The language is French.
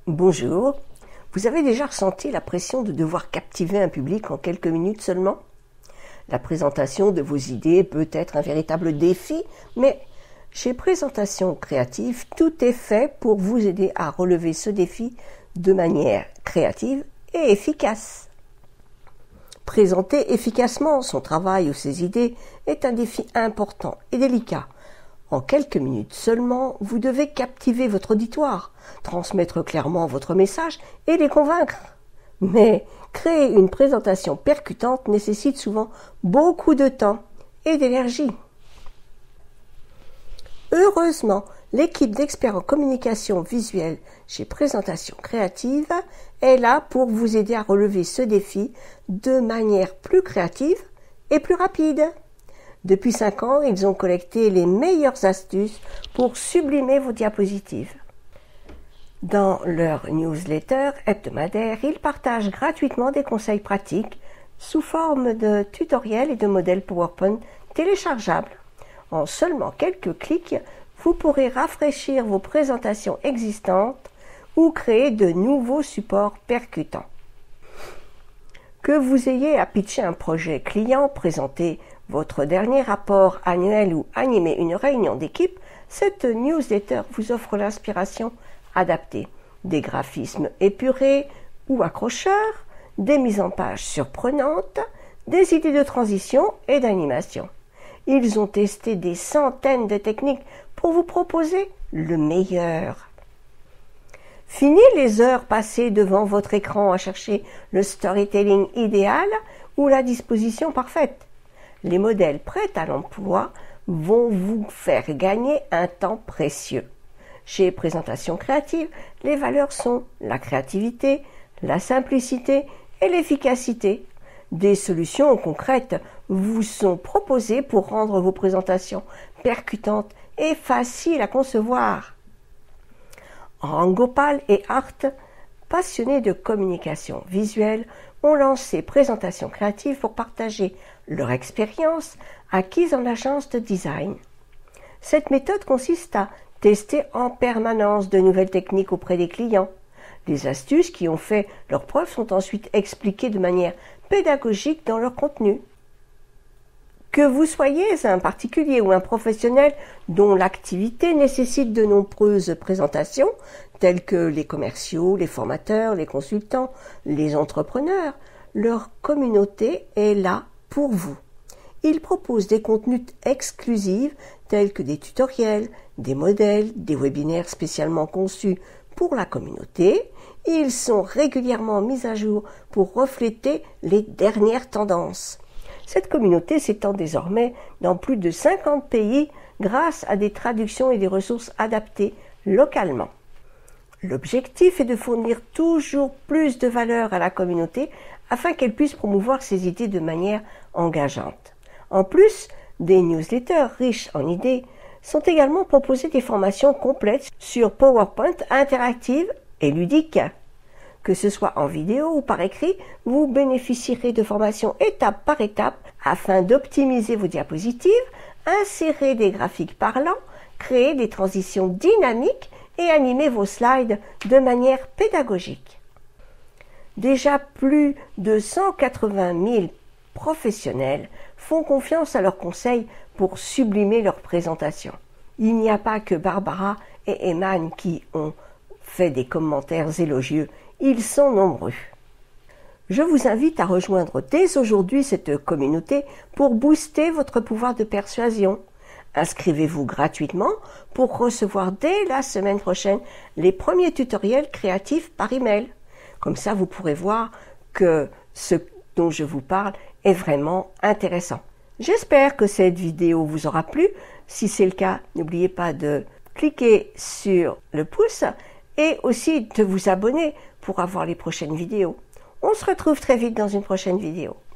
Bonjour, vous avez déjà ressenti la pression de devoir captiver un public en quelques minutes seulement? La présentation de vos idées peut être un véritable défi, mais chez Présentation Créative, tout est fait pour vous aider à relever ce défi de manière créative et efficace. Présenter efficacement son travail ou ses idées est un défi important et délicat. En quelques minutes seulement, vous devez captiver votre auditoire, transmettre clairement votre message et les convaincre. Mais créer une présentation percutante nécessite souvent beaucoup de temps et d'énergie. Heureusement, l'équipe d'experts en communication visuelle chez Présentation Créative est là pour vous aider à relever ce défi de manière plus créative et plus rapide. Depuis 5 ans, ils ont collecté les meilleures astuces pour sublimer vos diapositives. Dans leur newsletter hebdomadaire, ils partagent gratuitement des conseils pratiques sous forme de tutoriels et de modèles PowerPoint téléchargeables. En seulement quelques clics, vous pourrez rafraîchir vos présentations existantes ou créer de nouveaux supports percutants. Que vous ayez à pitcher un projet client, présenter votre dernier rapport annuel ou animer une réunion d'équipe, cette newsletter vous offre l'inspiration adaptée. Des graphismes épurés ou accrocheurs, des mises en page surprenantes, des idées de transition et d'animation. Ils ont testé des centaines de techniques pour vous proposer le meilleur. Fini les heures passées devant votre écran à chercher le storytelling idéal ou la disposition parfaite. Les modèles prêts à l'emploi vont vous faire gagner un temps précieux. Chez Présentation Créative, les valeurs sont la créativité, la simplicité et l'efficacité. Des solutions concrètes vous sont proposées pour rendre vos présentations percutantes et faciles à concevoir. Rangopal et Art, passionnés de communication visuelle, ont lancé Présentation Créative pour partager leur expérience acquise en agence de design. Cette méthode consiste à tester en permanence de nouvelles techniques auprès des clients. Les astuces qui ont fait leurs preuves sont ensuite expliquées de manière pédagogique dans leur contenu. Que vous soyez un particulier ou un professionnel dont l'activité nécessite de nombreuses présentations, telles que les commerciaux, les formateurs, les consultants, les entrepreneurs, leur communauté est là pour vous. Ils proposent des contenus exclusifs tels que des tutoriels, des modèles, des webinaires spécialement conçus pour la communauté. Ils sont régulièrement mis à jour pour refléter les dernières tendances. Cette communauté s'étend désormais dans plus de 50 pays grâce à des traductions et des ressources adaptées localement. L'objectif est de fournir toujours plus de valeur à la communauté afin qu'elle puisse promouvoir ses idées de manière engageante. En plus des newsletters riches en idées, sont également proposées des formations complètes sur PowerPoint interactives et ludiques. Que ce soit en vidéo ou par écrit, vous bénéficierez de formations étape par étape afin d'optimiser vos diapositives, insérer des graphiques parlants, créer des transitions dynamiques et animer vos slides de manière pédagogique. Déjà plus de 180 000 professionnels font confiance à leurs conseils pour sublimer leur présentation. Il n'y a pas que Barbara et Eman qui ont fait des commentaires élogieux, ils sont nombreux. Je vous invite à rejoindre dès aujourd'hui cette communauté pour booster votre pouvoir de persuasion. Inscrivez-vous gratuitement pour recevoir dès la semaine prochaine les premiers tutoriels créatifs par email. Comme ça, vous pourrez voir que ce dont je vous parle est vraiment intéressant. J'espère que cette vidéo vous aura plu. Si c'est le cas, n'oubliez pas de cliquer sur le pouce et aussi de vous abonner pour avoir les prochaines vidéos. On se retrouve très vite dans une prochaine vidéo.